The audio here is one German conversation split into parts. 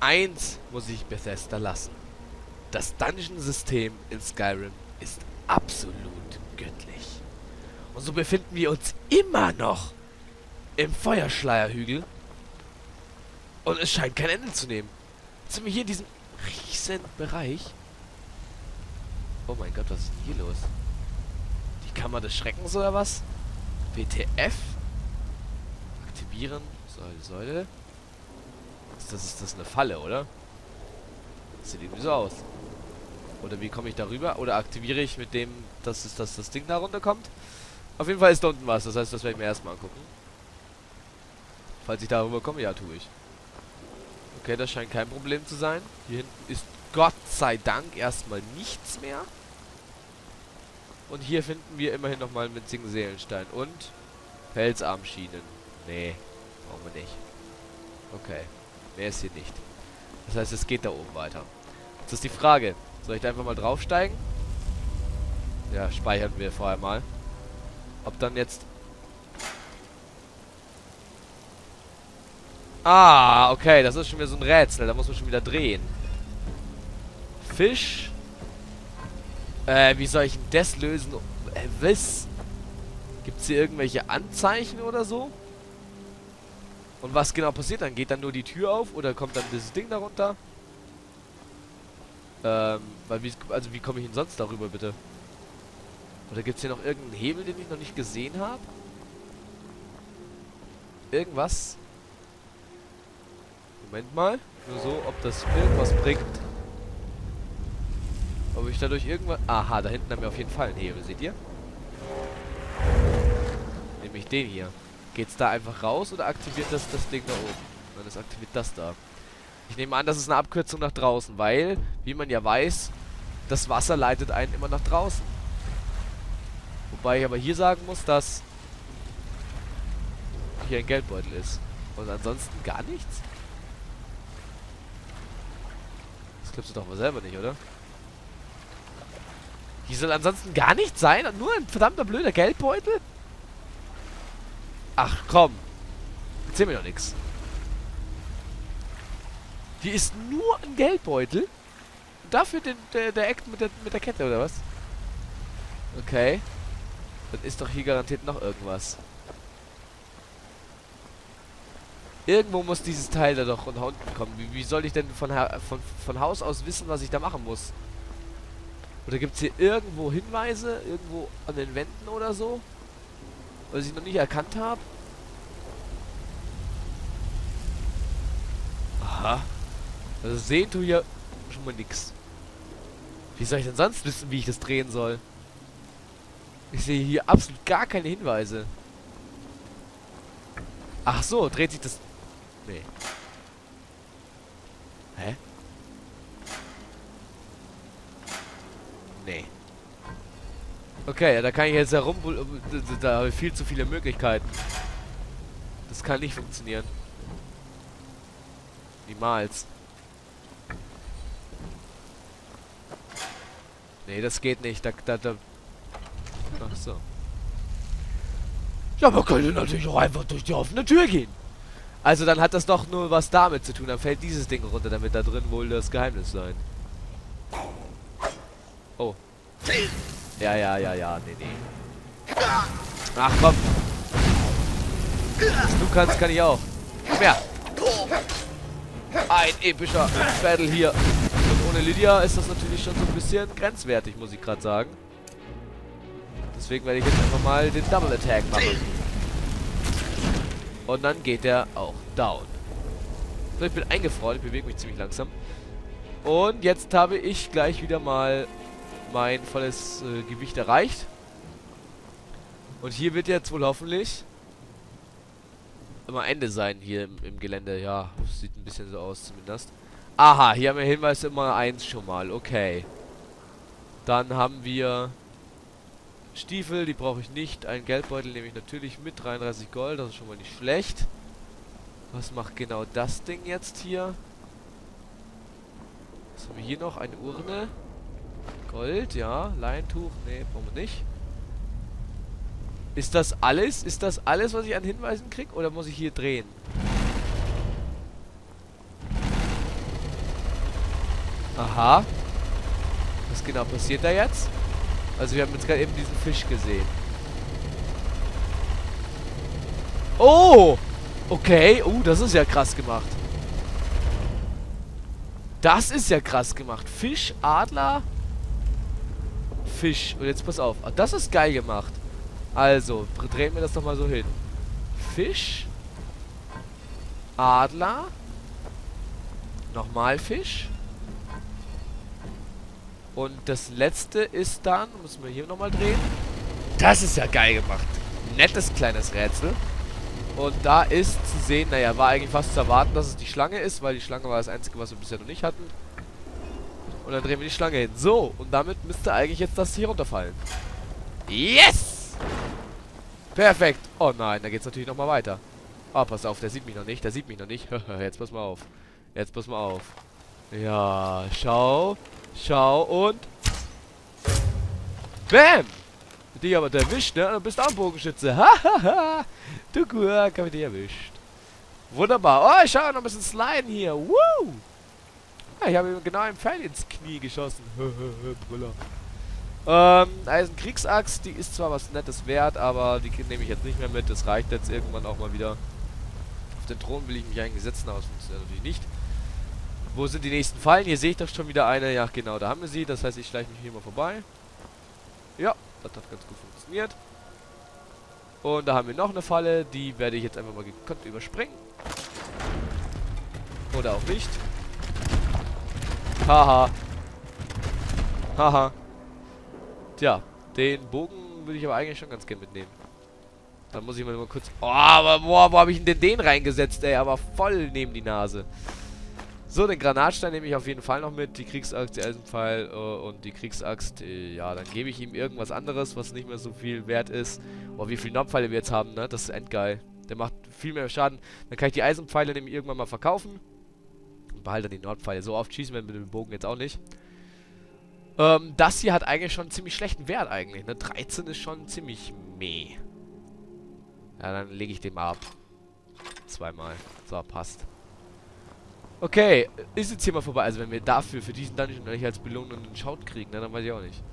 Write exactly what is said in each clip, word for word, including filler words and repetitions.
eins muss ich Bethesda lassen. Das Dungeon-System in Skyrim ist absolut göttlich. Und so befinden wir uns immer noch im Feuerschleierhügel. Und es scheint kein Ende zu nehmen. Jetzt sind wir hier in diesem riesen Bereich. Oh mein Gott, was ist denn hier los? Die Kammer des Schreckens oder was? W T F? Aktivieren. Säule, Säule. Ist das, ist das eine Falle, oder? Das sieht irgendwie so aus. Oder wie komme ich darüber? Oder aktiviere ich mit dem, dass es, dass das Ding da runterkommt? Auf jeden Fall ist da unten was. Das heißt, das werde ich mir erstmal angucken. Falls ich darüber komme, ja, tue ich. Okay, das scheint kein Problem zu sein. Hier hinten ist Gott sei Dank erstmal nichts mehr. Und hier finden wir immerhin nochmal einen winzigen Seelenstein. Und Felsarmschienen. Nee, brauchen wir nicht. Okay, mehr ist hier nicht. Das heißt, es geht da oben weiter. Jetzt ist die Frage, soll ich da einfach mal draufsteigen? Ja, speichern wir vorher mal. Ob dann jetzt... Ah, okay, das ist schon wieder so ein Rätsel. Da muss man schon wieder drehen. Fisch. Äh, wie soll ich denn das lösen? Äh, was? Gibt es hier irgendwelche Anzeichen oder so? Und was genau passiert dann? Geht dann nur die Tür auf oder kommt dann dieses Ding darunter? Ähm, weil wie, also wie komme ich denn sonst darüber, bitte? Oder gibt es hier noch irgendeinen Hebel, den ich noch nicht gesehen habe? Irgendwas? Moment mal. Nur so, ob das irgendwas bringt. Ob ich dadurch irgendwas... Aha, da hinten haben wir auf jeden Fall einen Hebel, seht ihr? Nämlich den hier. Geht's da einfach raus oder aktiviert das das Ding da oben? Nein, das aktiviert das da. Ich nehme an, das ist eine Abkürzung nach draußen, weil, wie man ja weiß, das Wasser leitet einen immer nach draußen. Wobei ich aber hier sagen muss, dass hier ein Geldbeutel ist. Und ansonsten gar nichts? Das glaubst du doch mal selber nicht, oder? Hier soll ansonsten gar nichts sein? Und nur ein verdammter blöder Geldbeutel? Ach, komm. Erzähl mir doch nichts. Hier ist nur ein Geldbeutel. Und dafür den, der, der Act mit der, mit der Kette, oder was? Okay. Dann ist doch hier garantiert noch irgendwas. Irgendwo muss dieses Teil da doch nach unten kommen. Wie, wie soll ich denn von, von, von Haus aus wissen, was ich da machen muss? Oder gibt es hier irgendwo Hinweise? Irgendwo an den Wänden oder so? Was ich noch nicht erkannt habe? Aha. Also sehen tu hier schon mal nix. Wie soll ich denn sonst wissen, wie ich das drehen soll? Ich sehe hier absolut gar keine Hinweise. Ach so, dreht sich das... Nee. Hä? Nee. Okay, ja, da kann ich jetzt herum... Da habe ich viel zu viele Möglichkeiten. Das kann nicht funktionieren. Niemals. Nee, das geht nicht. Da, da, da. Ach so. Ja, man könnte natürlich auch einfach durch die offene Tür gehen. Also dann hat das doch nur was damit zu tun. Dann fällt dieses Ding runter, damit da drin wohl das Geheimnis sein. Oh. Ja, ja, ja, ja. Nee, nee. Ach, komm. Was du kannst, kann ich auch. Komm her. Ein epischer Battle hier. Und ohne Lydia ist das natürlich schon so ein bisschen grenzwertig, muss ich gerade sagen. Deswegen werde ich jetzt einfach mal den Double Attack machen. Und dann geht der auch down. So, ich bin eingefroren, ich bewege mich ziemlich langsam. Und jetzt habe ich gleich wieder mal mein volles äh, Gewicht erreicht. Und hier wird jetzt wohl hoffentlich immer Ende sein hier im, im Gelände. Ja, sieht ein bisschen so aus zumindest. Aha, hier haben wir Hinweis Nummer eins schon mal. Okay. Dann haben wir Stiefel, die brauche ich nicht. Ein Geldbeutel nehme ich natürlich mit. dreiunddreißig Gold, das ist schon mal nicht schlecht. Was macht genau das Ding jetzt hier? Was haben wir hier noch? Eine Urne. Gold, ja. Leintuch, nee, brauchen wir nicht. Ist das alles? Ist das alles, was ich an Hinweisen kriege? Oder muss ich hier drehen? Aha. Was genau passiert da jetzt? Also wir haben jetzt gerade eben diesen Fisch gesehen. Oh! Okay. Oh, das ist ja krass gemacht. Das ist ja krass gemacht. Fisch, Adler, Fisch. Und jetzt pass auf. Ah, das ist geil gemacht. Also, drehen wir das doch mal so hin. Fisch. Adler. Nochmal Fisch. Und das letzte ist dann, müssen wir hier nochmal drehen. Das ist ja geil gemacht. Nettes kleines Rätsel. Und da ist zu sehen, naja, war eigentlich fast zu erwarten, dass es die Schlange ist, weil die Schlange war das Einzige, was wir bisher noch nicht hatten. Und dann drehen wir die Schlange hin. So, und damit müsste eigentlich jetzt das hier runterfallen. Yes! Perfekt. Oh nein, da geht's natürlich nochmal weiter. Oh, pass auf, der sieht mich noch nicht, der sieht mich noch nicht. Jetzt pass mal auf. Jetzt pass mal auf. Ja, schau. Schau und... Bam! Dich aber erwischt, ne? Du bist auch ein Bogenschütze. Hahaha. Du Gurk, hab ich dich erwischt. Wunderbar. Oh, ich schau noch ein bisschen sliden hier. Woo! Ja, ich habe ihm genau einen Pfeil ins Knie geschossen. Brüller. Ähm, Eisenkriegsaxt, die ist zwar was Nettes wert, aber die nehme ich jetzt nicht mehr mit. Das reicht jetzt irgendwann auch mal wieder. Auf den Thron will ich mich eigentlich setzen, aber das funktioniert natürlich nicht. Wo sind die nächsten Fallen? Hier sehe ich doch schon wieder eine. Ja, genau, da haben wir sie. Das heißt, ich schleiche mich hier mal vorbei. Ja, das hat ganz gut funktioniert. Und da haben wir noch eine Falle. Die werde ich jetzt einfach mal gekonnt überspringen. Oder auch nicht. Haha. Haha. Tja, den Bogen würde ich aber eigentlich schon ganz gerne mitnehmen. Dann muss ich mal nur kurz... Oh, aber boah, wo habe ich denn den reingesetzt, ey? Aber voll neben die Nase. So, den Granatstein nehme ich auf jeden Fall noch mit. Die Kriegsaxt, die Eisenpfeil äh, und die Kriegsaxt. Äh, ja, dann gebe ich ihm irgendwas anderes, was nicht mehr so viel wert ist. Boah, wie viele Nordpfeile wir jetzt haben, ne? Das ist endgeil. Der macht viel mehr Schaden. Dann kann ich die Eisenpfeile nämlich irgendwann mal verkaufen. Und behalte dann die Nordpfeile. So oft schießen wir mit dem Bogen jetzt auch nicht. Ähm, das hier hat eigentlich schon einen ziemlich schlechten Wert eigentlich, ne? dreizehn ist schon ziemlich meh. Ja, dann lege ich den mal ab. Zweimal. So, passt. Okay, ist jetzt hier mal vorbei. Also wenn wir dafür, für diesen Dungeon nicht als Belohnung einen Schaut kriegen, ne, dann weiß ich auch nicht.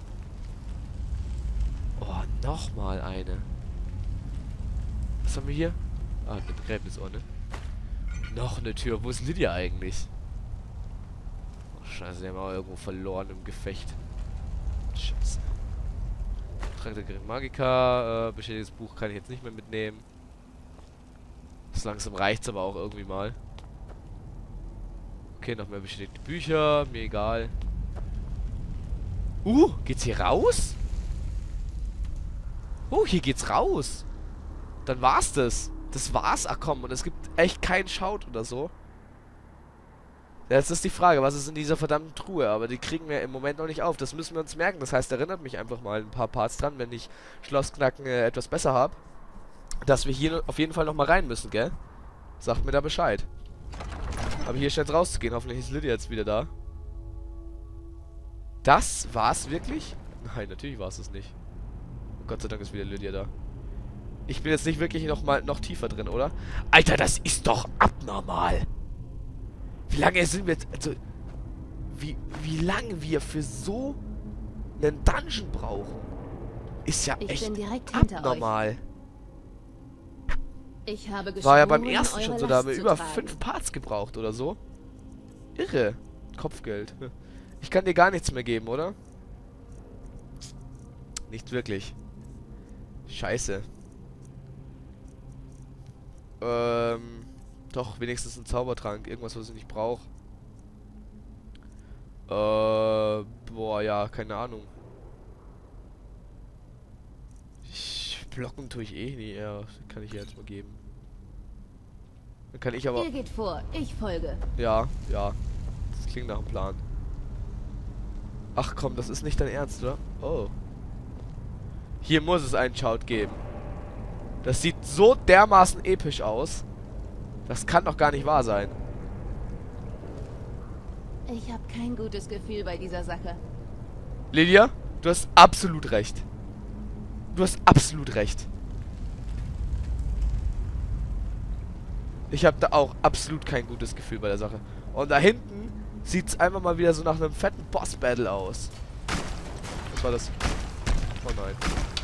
Oh, nochmal eine. Was haben wir hier? Ah, eine Begräbnisurne. Ne? Noch eine Tür. Wo ist Lydia eigentlich? Oh, scheiße, die haben wir irgendwo verloren im Gefecht. Scheiße. Trank der Grim Magica. Äh, beschädigtes Buch kann ich jetzt nicht mehr mitnehmen. So langsam reicht's aber auch irgendwie mal. Okay, noch mehr bestätigte Bücher. Mir egal. Uh, geht's hier raus? Oh, hier geht's raus. Dann war's das. Das war's. Ach komm, und es gibt echt keinen Schaut oder so. Jetzt ist die Frage, was ist in dieser verdammten Truhe? Aber die kriegen wir im Moment noch nicht auf. Das müssen wir uns merken. Das heißt, erinnert mich einfach mal ein paar Parts dran, wenn ich Schlossknacken äh, etwas besser habe. Dass wir hier auf jeden Fall noch mal rein müssen, gell? Sagt mir da Bescheid. Aber hier scheint es rauszugehen. Hoffentlich ist Lydia jetzt wieder da. Das war's wirklich? Nein, natürlich war es es nicht. Gott sei Dank ist wieder Lydia da. Ich bin jetzt nicht wirklich noch mal noch tiefer drin, oder? Alter, das ist doch abnormal. Wie lange sind wir jetzt... Also, wie, wie lange wir für so einen Dungeon brauchen, ist ja ich echt bin direkt hinter abnormal. Euch. Ich habe War ja beim geschworen, ersten eure schon so, da haben wir Last über zu tragen. fünf Parts gebraucht oder so. Irre. Kopfgeld. Ich kann dir gar nichts mehr geben, oder? Nicht wirklich. Scheiße. Ähm, doch, wenigstens ein Zaubertrank. Irgendwas, was ich nicht brauche. Äh, boah, ja, keine Ahnung. Ich, blocken tue ich eh nie. Ja, kann ich ihr jetzt mal geben. Dann kann ich aber... Ihr geht vor, ich folge. Ja, ja. Das klingt nach einem Plan. Ach komm, das ist nicht dein Ernst, oder? Oh. Hier muss es einen Shout geben. Das sieht so dermaßen episch aus. Das kann doch gar nicht wahr sein. Ich habe kein gutes Gefühl bei dieser Sache. Lydia, du hast absolut recht. Du hast absolut recht. Ich habe da auch absolut kein gutes Gefühl bei der Sache. Und da hinten sieht's einfach mal wieder so nach einem fetten Boss-Battle aus. Was war das? Oh nein.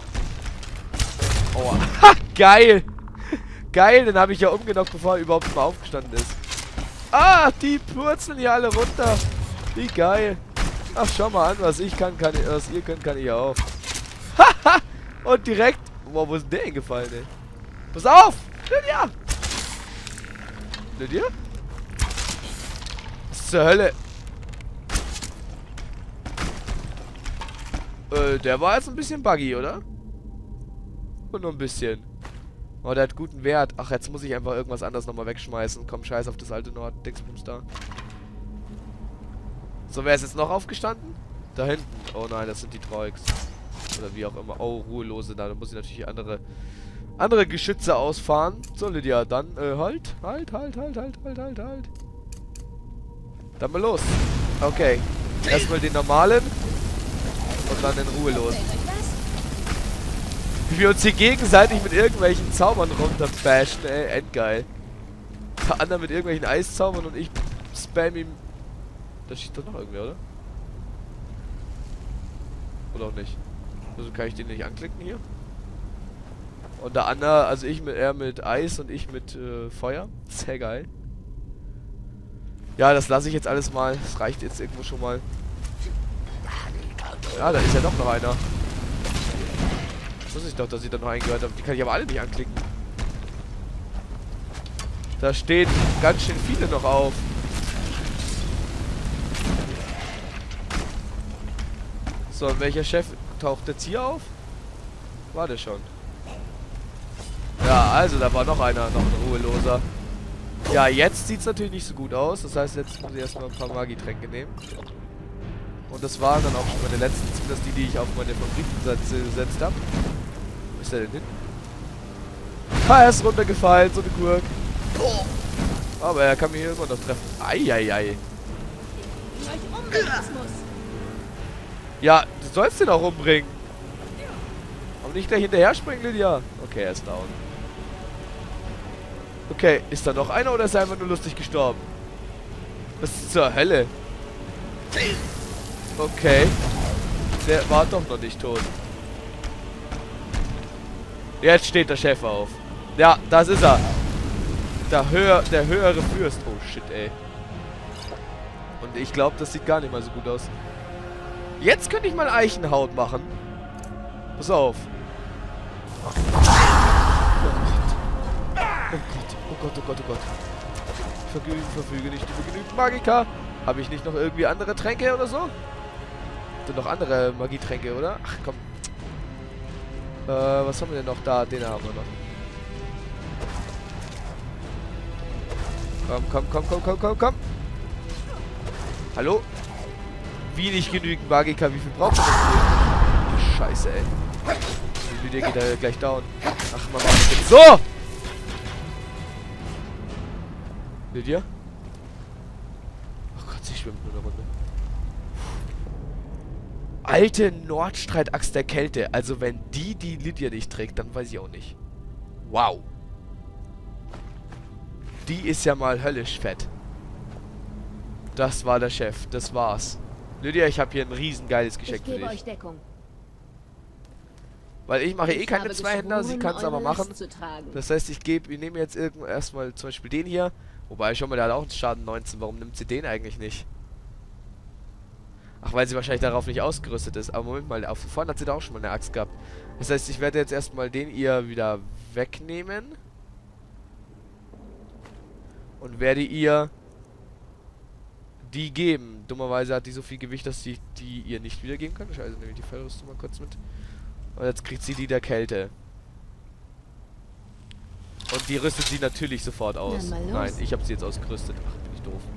Oh, ha, geil! Geil, den habe ich ja umgenockt, bevor er überhaupt mal aufgestanden ist. Ah, die purzeln hier alle runter. Wie geil. Ach, schau mal an, was ich kann, kann ich, was ihr könnt, kann ich auch. Haha! Und direkt... Wow, wo ist denn der hingefallen, ey? Pass auf! Lydia! Lydia? Was zur Hölle? Äh, der war jetzt ein bisschen buggy, oder? Und nur ein bisschen. Oh, der hat guten Wert. Ach, jetzt muss ich einfach irgendwas anderes nochmal wegschmeißen. Komm, scheiß auf das alte Nord-Dingsbums da. So, wer ist jetzt noch aufgestanden? Da hinten. Oh nein, das sind die Troiks. Oder wie auch immer. Oh, Ruhelose da. Da muss ich natürlich andere andere Geschütze ausfahren. So, Lydia, dann, äh, halt. Halt, halt, halt, halt, halt, halt, halt. Dann mal los. Okay. Erstmal den normalen. Und dann den Ruhelosen. Wie wir uns hier gegenseitig mit irgendwelchen Zaubern runterbashen, ey. Endgeil. Der andere mit irgendwelchen Eiszaubern und ich spam ihm. Da steht doch noch irgendwer, oder? Oder auch nicht? Also kann ich den nicht anklicken hier? Und der andere, also ich mit er mit Eis und ich mit äh, Feuer. Sehr geil. Ja, das lasse ich jetzt alles mal. Das reicht jetzt irgendwo schon mal. Ja, da ist ja doch noch einer. Wusste ich doch, dass ich da noch einen gehört habe. Die kann ich aber alle nicht anklicken. Da stehen ganz schön viele noch auf. So, und welcher Chef taucht jetzt hier auf? War der schon. Ja, also da war noch einer, noch ein Ruheloser. Ja, jetzt sieht es natürlich nicht so gut aus. Das heißt, jetzt muss ich erstmal ein paar Magietränke nehmen. Und das waren dann auch schon meine letzten. Zumindest die, die ich auf meine Favoritensätze gesetzt habe. Wo ist der denn hin? Ah, er ist runtergefallen, so eine Gurk. Aber er kann mich hier immer noch treffen. Eieiei. Ja, du sollst den auch umbringen. Aber nicht gleich hinterher springen, Lydia. Okay, er ist down. Okay, ist da noch einer oder ist er einfach nur lustig gestorben? Was ist zur Hölle? Okay. Der war doch noch nicht tot. Jetzt steht der Chef auf. Ja, das ist er. Der, höher, der höhere Fürst. Oh shit, ey. Und ich glaube, das sieht gar nicht mal so gut aus. Jetzt könnte ich mal Eichenhaut machen. Pass auf. Oh Gott. Oh Gott, oh Gott, oh Gott, oh Gott. Ich verfüge, verfüge nicht über genügend Magika. Habe ich nicht noch irgendwie andere Tränke oder so? Sind noch andere Magietränke, oder? Ach komm. Äh, was haben wir denn noch da? Den haben wir noch. Komm, komm, komm, komm, komm, komm, komm. Hallo? Wie nicht genügend Magika? Wie viel braucht man denn hier? Scheiße, ey. Die Lydia geht da gleich down. Ach, man macht das jetzt so! Lydia? Oh Gott, sie schwimmt nur eine Runde. Alte Nordstreitaxt der Kälte. Also wenn die die Lydia nicht trägt, dann weiß ich auch nicht. Wow. Die ist ja mal höllisch fett. Das war der Chef. Das war's. Lydia, ich habe hier ein riesengeiles Geschenk für dich. Euch Deckung. Weil ich mache eh keine Zweihänder, sie kann es aber machen. Das heißt, ich gebe, ich nehme jetzt irgendwo erstmal zum Beispiel den hier. Wobei, schon mal, der hat auch einen Schaden neunzehn. Warum nimmt sie den eigentlich nicht? Ach, weil sie wahrscheinlich darauf nicht ausgerüstet ist. Aber Moment mal, auf vorne hat sie da auch schon mal eine Axt gehabt. Das heißt, ich werde jetzt erstmal den ihr wieder wegnehmen. Und werde ihr die geben. Dummerweise hat die so viel Gewicht, dass sie die ihr nicht wiedergeben kann. Also nehme ich die Fellrüstung mal kurz mit. Und jetzt kriegt sie die der Kälte. Und die rüstet sie natürlich sofort aus. Nein, ich habe sie jetzt ausgerüstet. Ach, bin ich doof.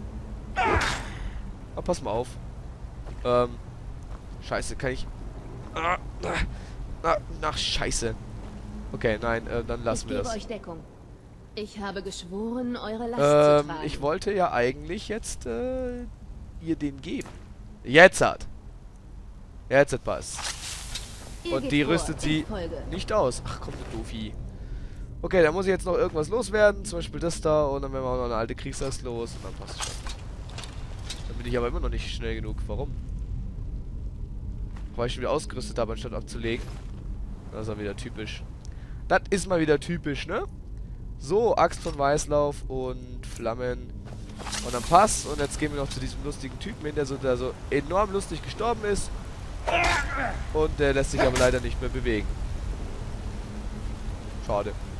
Aber pass mal auf. Ähm. Scheiße, kann ich... Ah, ah, ach, scheiße. Okay, nein, äh, dann lassen wir das. Ich gebe euch Deckung. Ich habe geschworen, eure Last ähm, zu tragen. Ich wollte ja eigentlich jetzt, äh, ihr den geben. Jetzt hat. Jetzt hat passt. Und die rüstet sie nicht aus. Ach komm, du Doofi. Okay, dann muss ich jetzt noch irgendwas loswerden. Zum Beispiel das da. Und dann werden wir auch noch eine alte Kriegsaxt los. Und dann passt es schon. bin ich aber immer noch nicht schnell genug. Warum? Weil ich schon wieder ausgerüstet habe, anstatt abzulegen. Das ist dann wieder typisch. Das ist mal wieder typisch, ne? So, Axt von Weißlauf und Flammen. Und dann Pass. Und jetzt gehen wir noch zu diesem lustigen Typen hin, der so, der so enorm lustig gestorben ist. Und der lässt sich aber leider nicht mehr bewegen. Schade.